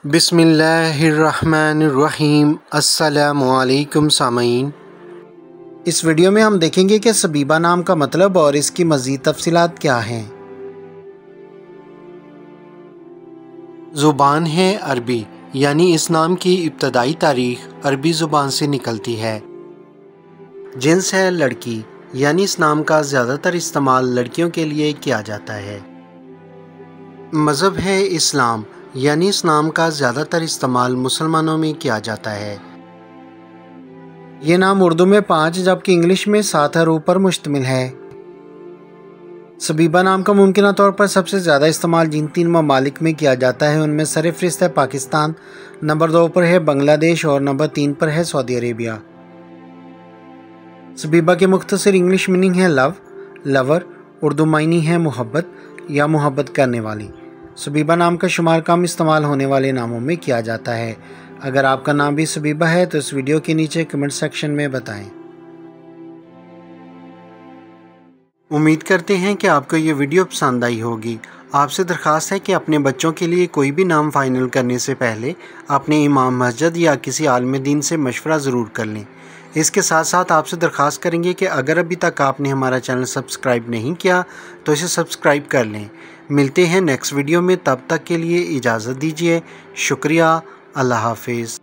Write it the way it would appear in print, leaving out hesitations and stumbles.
बिस्मिल्लाहिर्रहमानिर्रहीम। अस्सलामुअलैकुम सामीन। इस वीडियो में हम देखेंगे कि सुबैबा नाम का मतलब और इसकी मज़ीद तफसीलात क्या हैं। ज़ुबान है अरबी, यानी इस नाम की इब्तदाई तारीख़ अरबी ज़ुबान से निकलती है। जिन्स है लड़की, यानी इस नाम का ज़्यादातर इस्तेमाल लड़कियों के लिए किया जाता है। मज़हब है इस्लाम, यानी इस नाम का ज़्यादातर इस्तेमाल मुसलमानों में किया जाता है। ये नाम उर्दू में 5 जबकि इंग्लिश में 7 हरूफ पर मुश्तमिल है। सुबैबा नाम का मुमकिन तौर पर सबसे ज़्यादा इस्तेमाल जिन 3 ममालिक में किया जाता है उनमें सरफ़हरिस्त है पाकिस्तान, नंबर 2 पर है बांग्लादेश और नंबर 3 पर है सऊदी अरेबिया। सुबैबा के मुख्तसर इंग्लिश मीनिंग है लव, लवर। उर्दू मायनी है मोहब्बत या मोहब्बत करने वाली। सुबैबा नाम का शुमार कम इस्तेमाल होने वाले नामों में किया जाता है। अगर आपका नाम भी सुबैबा है तो इस वीडियो के नीचे कमेंट सेक्शन में बताएं। उम्मीद करते हैं कि आपको ये वीडियो पसंद आई होगी। आपसे दरख्वास्त है कि अपने बच्चों के लिए कोई भी नाम फ़ाइनल करने से पहले अपने इमाम मस्जिद या किसी आलिम दीन से मशवरा ज़रूर कर लें। इसके साथ साथ आपसे दरख्वास्त करेंगे कि अगर अभी तक आपने हमारा चैनल सब्सक्राइब नहीं किया तो इसे सब्सक्राइब कर लें। मिलते हैं नेक्स्ट वीडियो में, तब तक के लिए इजाज़त दीजिए। शुक्रिया। अल्लाह हाफिज़।